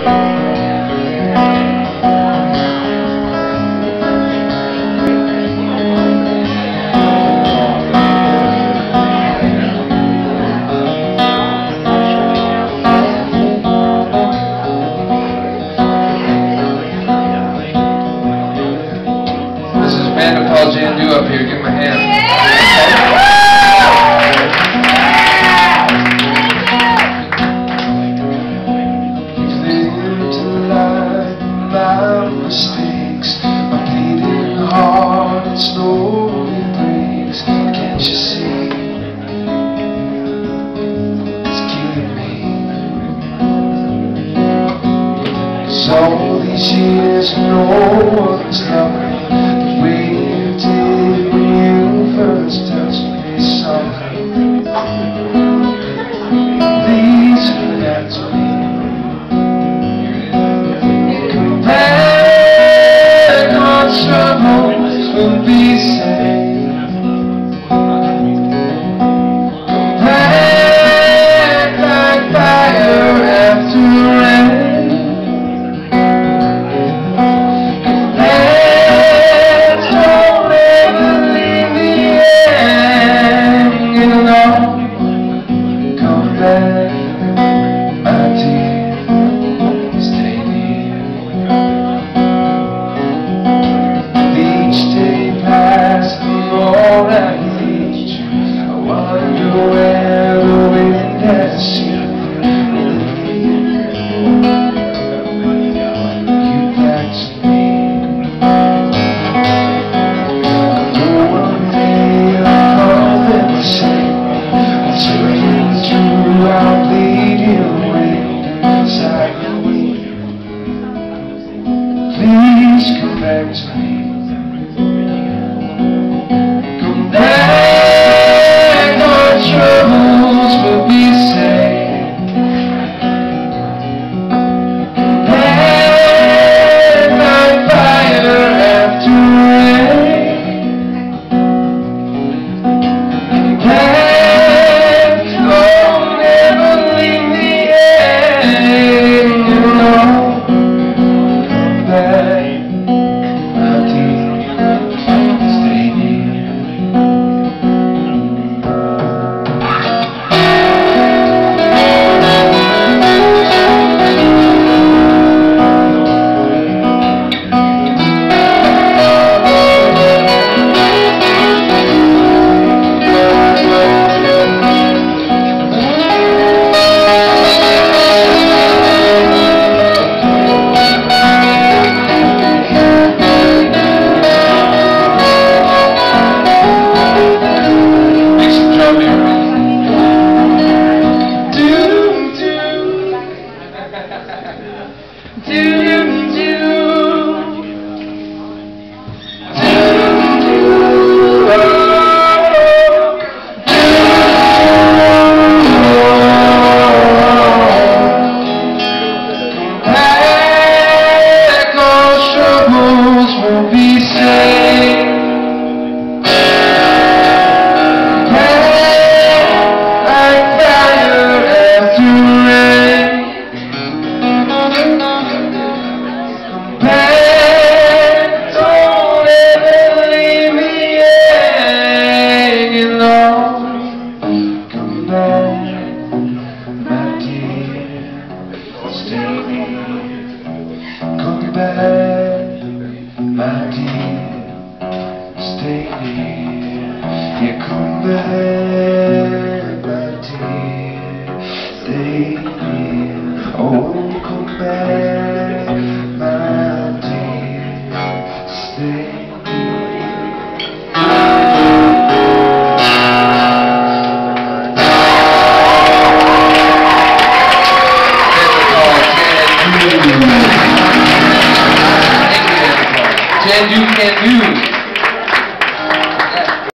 Mandippal Jandu up here, give him a hand. You've lived a life without mistakes. My bleeding heart, it slowly breaks. Can't you see? It's killing me. 'Cause all these years no one's loved me. First touch me softly. Please come back to me. Come back, our troubles will be saved. Come back like fire after rain. Please come back to me. Come back, our troubles will be saved. Come back like fire after rain. Come back, don't ever leave me hanging alone. Jandu can do.